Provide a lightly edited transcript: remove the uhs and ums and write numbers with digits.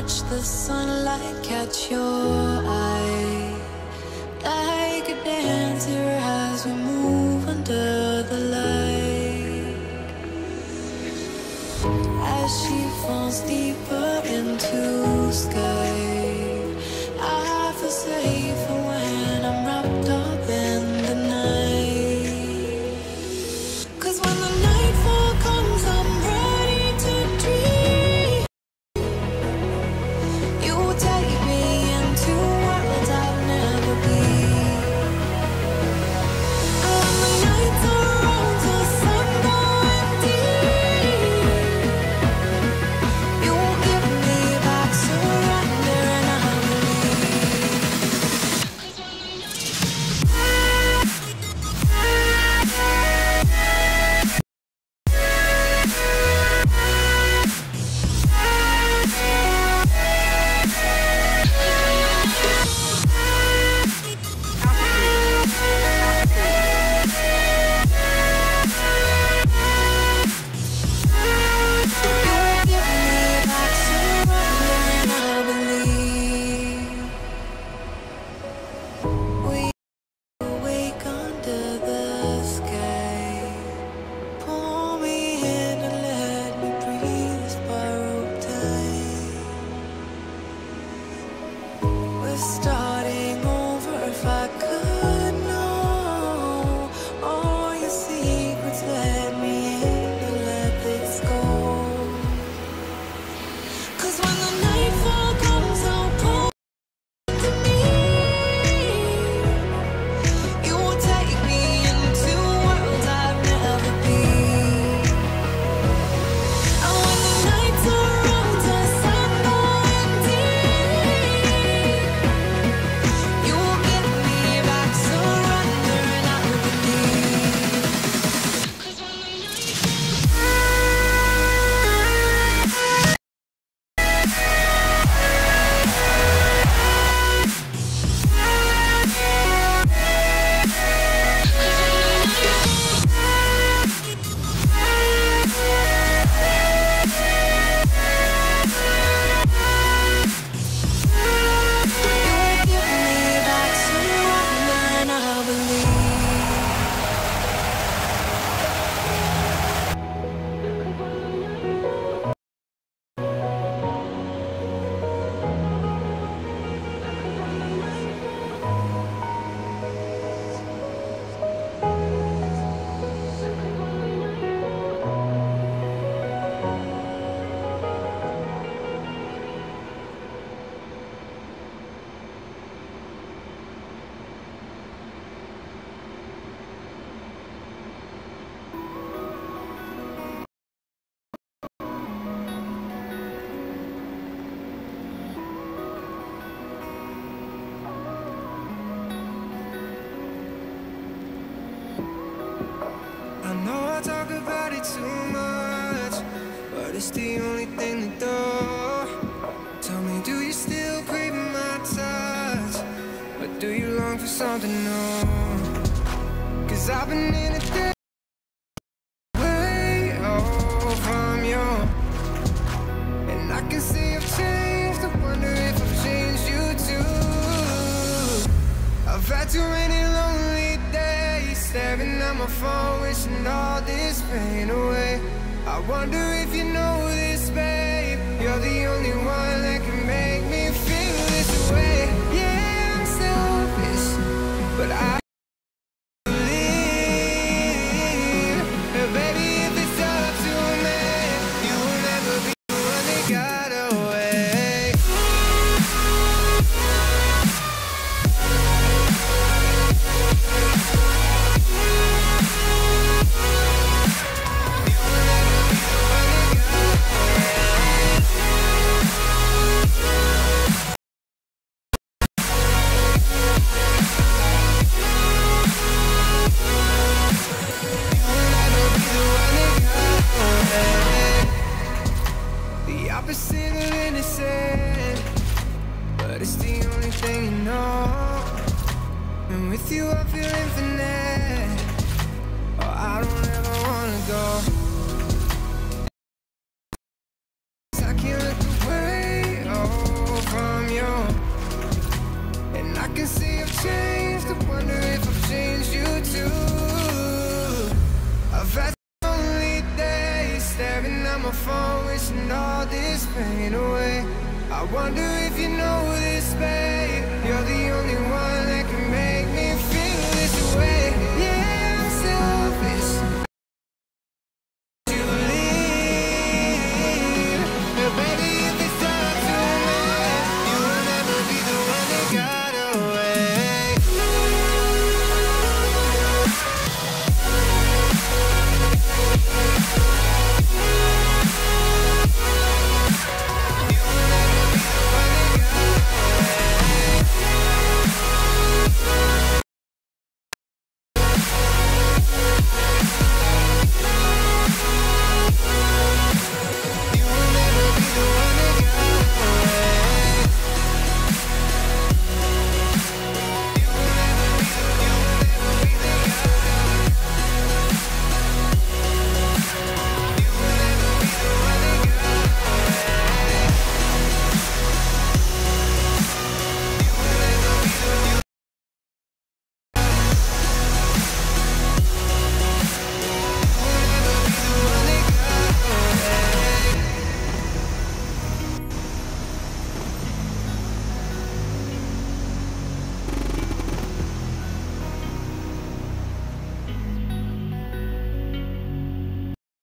watch the sunlight catch your eye, like a dancer as we move under the light. As she falls deeper into sky, I feel safer when I'm wrapped up in the night. 'Cause when the nightfall comes, I'm ready to dream. You take me into worlds I've never been. And when the nights are on the sun going deep, you give me back surrender and I believe. Starting over, if I could know all your secrets, let me in and let this go. 'Cause when the nightfall comes, I'll pull to me. You will take me into worlds I've never been. And when the nights are on the sun going deep, you will give me back surrender and I believe. 'Cause when the I know I talk about it too much, but it's the only thing to do. Tell me, do you still crave my touch, or do you long for something new? 'Cause I've been in a day way from you, and I can see you've changed. I wonder if I've changed you too. I've had too many lonely days, staring at my phone, wishing all this pain away. I wonder if you know this, babe. You're the only one that can make me feel this way. Yeah, I'm selfish, but I believe that, baby, if it's up to me, you will never be the one that got away. You will never be the one that got away. my phone, wishing all this pain away. I wonder if you know this, babe. You're the only